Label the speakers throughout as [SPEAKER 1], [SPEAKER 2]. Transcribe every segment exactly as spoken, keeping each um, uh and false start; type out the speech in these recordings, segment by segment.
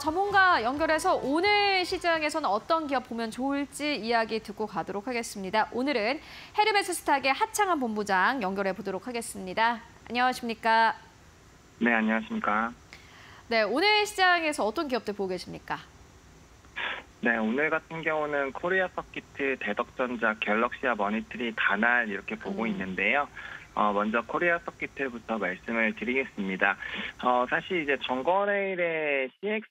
[SPEAKER 1] 전문가 연결해서 오늘 시장에서는 어떤 기업 보면 좋을지 이야기 듣고 가도록 하겠습니다. 오늘은 헤르메스 스탁의 하창한 본부장 연결해 보도록 하겠습니다. 안녕하십니까?
[SPEAKER 2] 네, 안녕하십니까?
[SPEAKER 1] 네, 오늘 시장에서 어떤 기업들 보고 계십니까?
[SPEAKER 2] 네, 오늘 같은 경우는 코리아 서키트, 대덕전자, 갤럭시와 머니트리, 다날 이렇게 보고
[SPEAKER 1] 음.
[SPEAKER 2] 있는데요. 어, 먼저 코리아 서키트부터 말씀을 드리겠습니다. 어, 사실 이제 전거래일에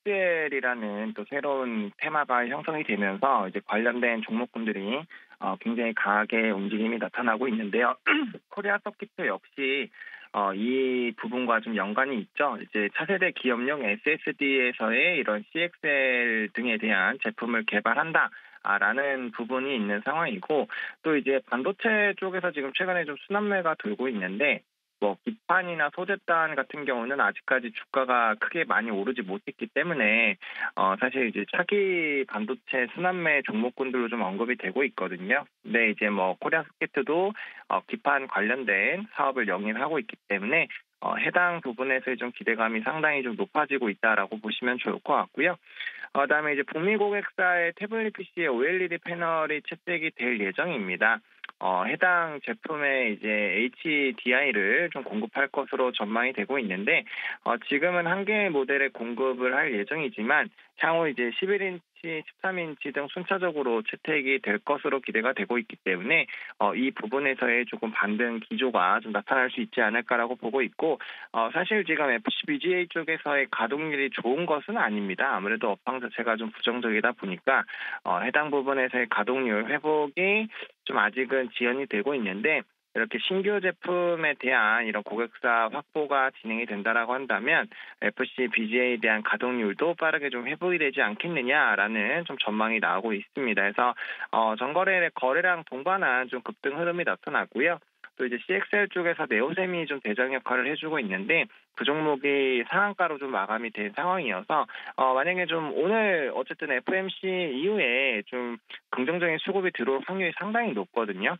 [SPEAKER 2] 씨엑스엘이라는 또 새로운 테마가 형성이 되면서 이제 관련된 종목군들이 어, 굉장히 강하게 움직임이 나타나고 있는데요. 코리아 서키트 역시 어, 이 부분과 좀 연관이 있죠. 이제 차세대 기업용 에스에스디에서의 이런 씨엑스엘 등에 대한 제품을 개발한다. 아, 라는 부분이 있는 상황이고, 또 이제 반도체 쪽에서 지금 최근에 좀 순환매가 돌고 있는데, 뭐, 기판이나 소재단 같은 경우는 아직까지 주가가 크게 많이 오르지 못했기 때문에, 어, 사실 이제 차기 반도체 순환매 종목군들로 좀 언급이 되고 있거든요. 근데 이제 뭐, 코리아 서키트도 어, 기판 관련된 사업을 영위하고 있기 때문에, 어, 해당 부분에서의 좀 기대감이 상당히 좀 높아지고 있다라고 보시면 좋을 것 같고요. 어, 그다음에 이제 북미 고객사의 태블릿 피시에 오엘이디 패널이 채택이 될 예정입니다. 어, 해당 제품에 이제 에이치디아이를 좀 공급할 것으로 전망이 되고 있는데, 어, 지금은 한 개의 모델에 공급을 할 예정이지만, 향후 이제 십일 인치, 십삼 인치 등 순차적으로 채택이 될 것으로 기대가 되고 있기 때문에, 어, 이 부분에서의 조금 반등 기조가 좀 나타날 수 있지 않을까라고 보고 있고, 어, 사실 지금 에프씨 비지에이 쪽에서의 가동률이 좋은 것은 아닙니다. 아무래도 업황 자체가 좀 부정적이다 보니까, 어, 해당 부분에서의 가동률 회복이 좀 아직은 지연이 되고 있는데, 이렇게 신규 제품에 대한 이런 고객사 확보가 진행이 된다라고 한다면 에프씨 비지에이에 대한 가동률도 빠르게 좀 회복이 되지 않겠느냐라는 좀 전망이 나오고 있습니다. 그래서 어, 전거래일의 거래량 동반한 좀 급등 흐름이 나타나고요. 또 이제 씨엑스엘 쪽에서 네오셈이 좀 대장 역할을 해주고 있는데 그 종목이 상한가로 좀 마감이 된 상황이어서 어, 만약에 좀 오늘 어쨌든 에프오엠씨 이후에 좀 긍정적인 수급이 들어올 확률이 상당히 높거든요.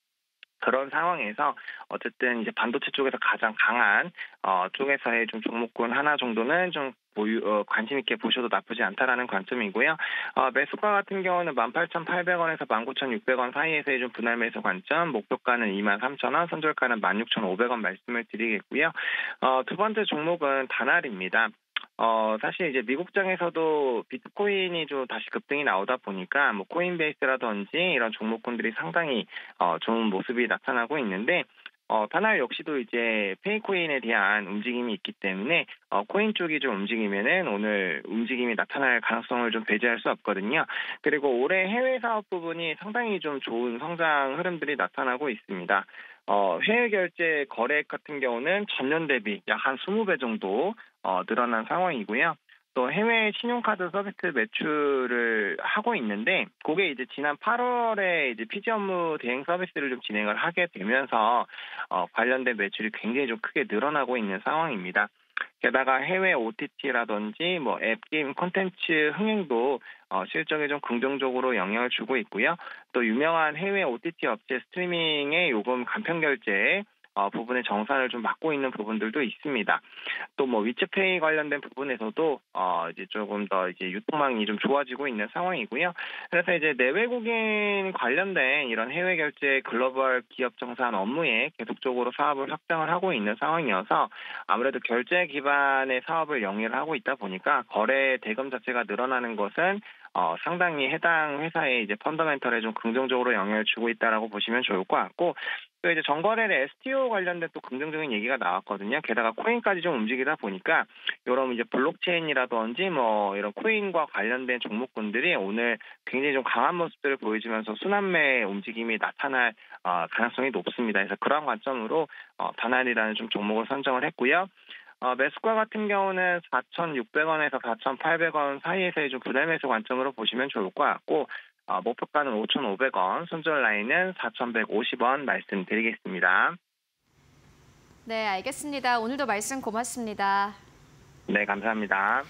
[SPEAKER 2] 그런 상황에서 어쨌든 이제 반도체 쪽에서 가장 강한 어, 쪽에서의 좀 종목군 하나 정도는 좀 보유, 어, 관심 있게 보셔도 나쁘지 않다라는 관점이고요. 어, 매수가 같은 경우는 만 팔천팔백 원에서 만 구천육백 원 사이에서의 좀 분할 매수 관점, 목표가는 이만 삼천 원, 손절가는 만 육천오백 원 말씀을 드리겠고요. 어, 두 번째 종목은 다날입니다. 어, 사실 이제 미국장에서도 비트코인이 좀 다시 급등이 나오다 보니까 뭐 코인베이스라든지 이런 종목군들이 상당히 어, 좋은 모습이 나타나고 있는데 어, 다날 역시도 이제 페이코인에 대한 움직임이 있기 때문에 어, 코인 쪽이 좀 움직이면은 오늘 움직임이 나타날 가능성을 좀 배제할 수 없거든요. 그리고 올해 해외 사업 부분이 상당히 좀 좋은 성장 흐름들이 나타나고 있습니다. 어, 해외 결제 거래액 같은 경우는 전년 대비 약 한 이십 배 정도 어, 늘어난 상황이고요. 또 해외 신용카드 서비스 매출을 하고 있는데, 그게 이제 지난 팔월에 이제 피지 업무 대행 서비스를 좀 진행을 하게 되면서 어, 관련된 매출이 굉장히 좀 크게 늘어나고 있는 상황입니다. 게다가 해외 오티티라든지 뭐 앱 게임 콘텐츠 흥행도 어, 실적에 좀 긍정적으로 영향을 주고 있고요. 또 유명한 해외 오티티 업체 스트리밍의 요금 간편 결제 어, 부분의 정산을 좀 맡고 있는 부분들도 있습니다. 또 뭐 위챗페이 관련된 부분에서도 어, 이제 조금 더 이제 유통망이 좀 좋아지고 있는 상황이고요. 그래서 이제 내외국인 관련된 이런 해외 결제 글로벌 기업 정산 업무에 계속적으로 사업을 확장을 하고 있는 상황이어서 아무래도 결제 기반의 사업을 영위를 하고 있다 보니까 거래 대금 자체가 늘어나는 것은 어, 상당히 해당 회사의 이제 펀더멘털에 좀 긍정적으로 영향을 주고 있다라고 보시면 좋을 것 같고, 또 이제 전거래일에 에스티오 관련된 또 긍정적인 얘기가 나왔거든요. 게다가 코인까지 좀 움직이다 보니까 이런 이제 블록체인이라든지 뭐 이런 코인과 관련된 종목군들이 오늘 굉장히 좀 강한 모습들을 보여주면서 순환매 움직임이 나타날 어, 가능성이 높습니다. 그래서 그런 관점으로 어, 다날이라는 좀 종목을 선정을 했고요. 어, 매수가 같은 경우는 사천육백 원에서 사천팔백 원 사이에서의 좀 분할 매수 관점으로 보시면 좋을 것 같고, 어, 목표가는 오천오백 원, 손절 라인은 사천백오십 원 말씀드리겠습니다.
[SPEAKER 1] 네, 알겠습니다. 오늘도 말씀 고맙습니다.
[SPEAKER 2] 네, 감사합니다.